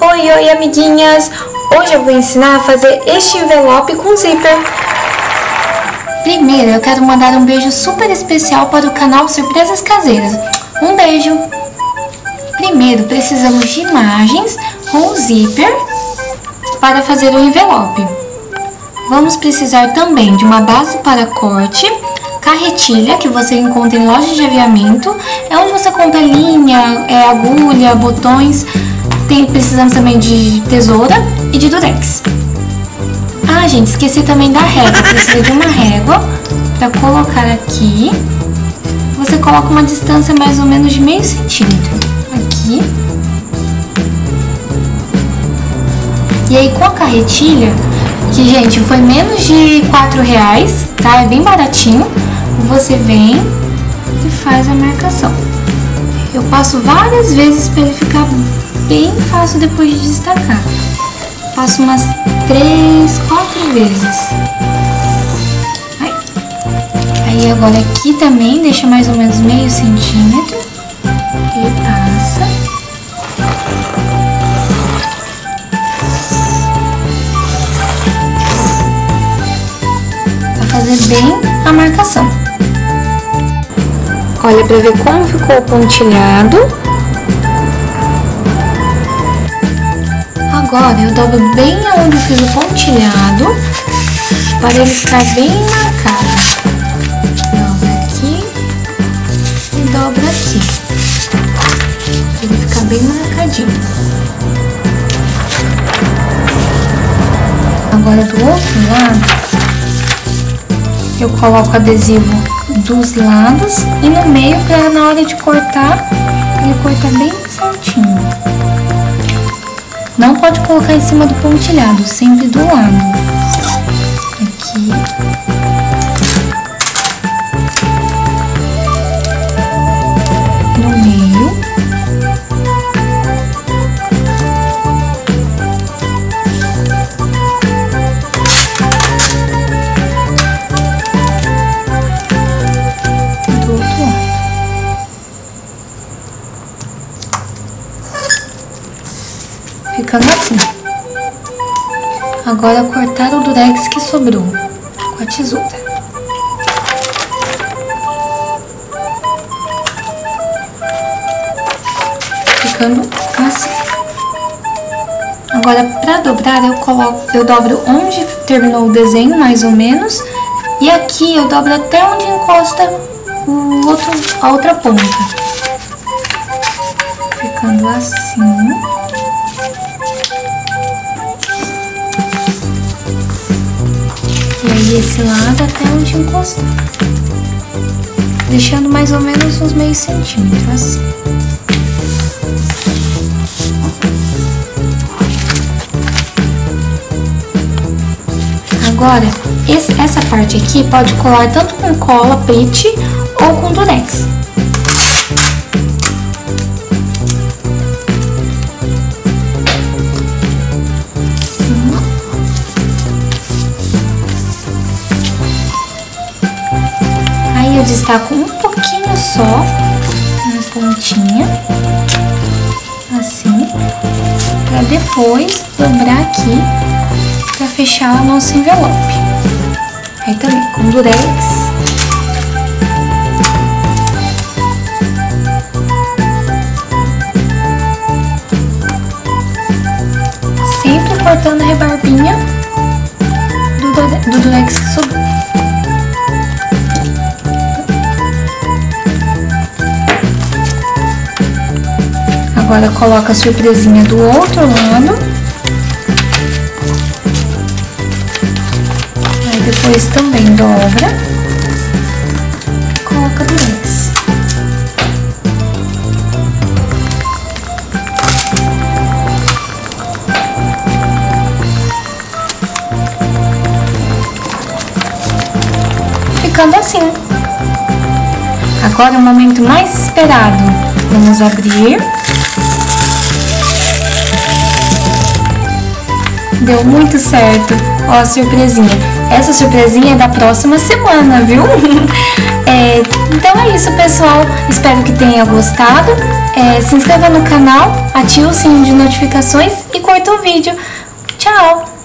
Oi, amiguinhas! Hoje eu vou ensinar a fazer este envelope com zíper. Primeiro, eu quero mandar um beijo super especial para o canal Surpresas Caseiras. Um beijo! Primeiro, precisamos de imagens com zíper para fazer o envelope. Vamos precisar também de uma base para corte, carretilha, que você encontra em lojas de aviamento, é onde você compra linha, agulha, botões. Precisamos também de tesoura e de durex. Ah, gente, esqueci também da régua. Precisa de uma régua para colocar aqui. Você coloca uma distância mais ou menos de meio centímetro aqui. E aí com a carretilha, que, gente, foi menos de R$4, tá? É bem baratinho. Você vem e faz a marcação. Eu passo várias vezes para ele ficar bem fácil depois de destacar. Passo umas 3, 4 vezes. Aí agora aqui também deixa mais ou menos meio centímetro. E passa. Pra fazer bem a marcação. Olha pra ver como ficou o pontilhado. Agora eu dobro bem aonde eu fiz o pontilhado, para ele ficar bem marcado. Dobra aqui e dobra aqui, para ele ficar bem marcadinho. Agora do outro lado, eu coloco adesivo dos lados e no meio, para na hora de cortar, ele cortar bem certinho. Não pode colocar em cima do pontilhado, sempre do lado. Aqui. No meio. Do outro lado. Ficando assim. Agora cortar o durex que sobrou com a tesoura. Ficando assim. Agora, para dobrar, eu dobro onde terminou o desenho, mais ou menos, e aqui eu dobro até onde encosta a outra ponta. Ficando assim. E aí esse lado até onde encostar, deixando mais ou menos uns meio centímetro, assim. Agora, essa parte aqui pode colar tanto com cola pet ou com durex. Eu destaco um pouquinho só na pontinha, assim, para depois dobrar aqui para fechar o nosso envelope. Aí também com durex. Sempre cortando a rebarbinha do durex que sobrou. Agora coloca a surpresinha do outro lado. Aí depois também dobra. Coloca durex. Ficando assim. Agora é o momento mais esperado. Vamos abrir. Deu muito certo. Ó, a surpresinha. Essa surpresinha é da próxima semana, viu? Então é isso, pessoal. Espero que tenha gostado. Se inscreva no canal, ative o sininho de notificações e curta o vídeo. Tchau!